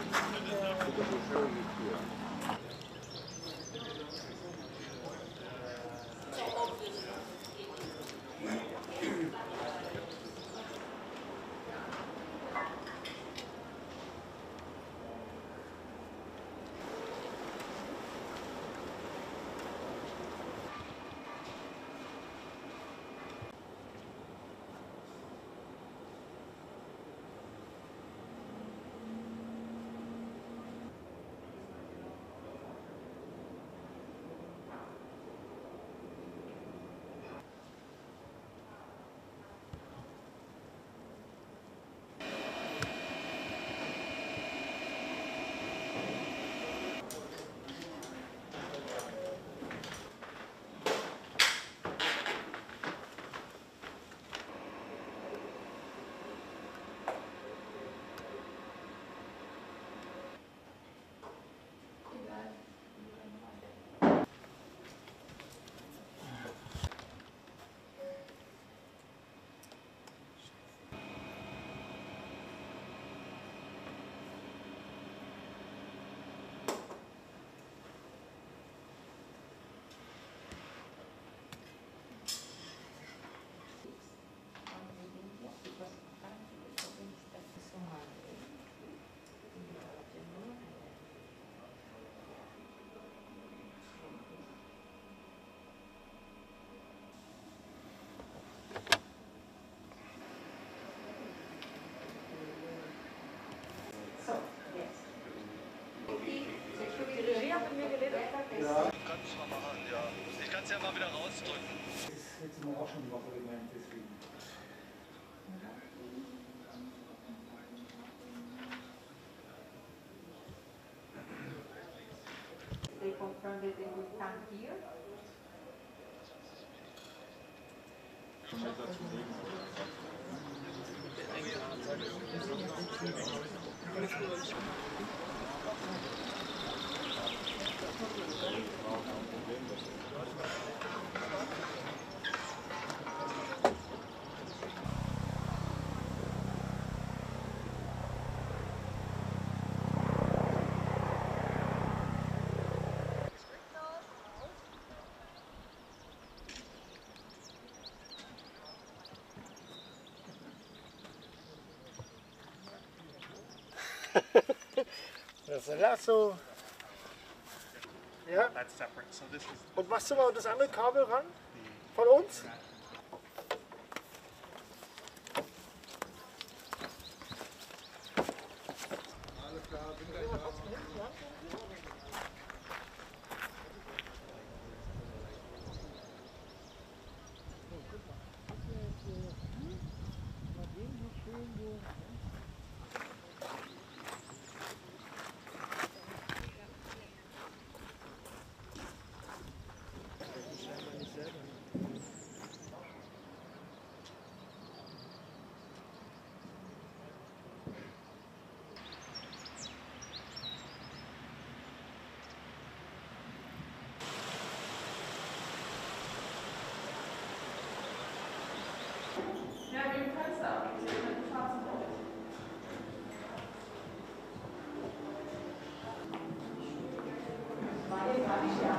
Kannst ja mal wieder rausdrücken. Das ist jetzt mal auch schon die Woche gemeint, deswegen. They confirmed that they would come here. Das ist ein Lasso. Ja. Und machst du mal das andere Kabel ran? Von uns? Alles klar, bin gleich da. Ja, gegen Fenster. Sie sehen mit dem schwarzen Boot. War jetzt gar nicht da.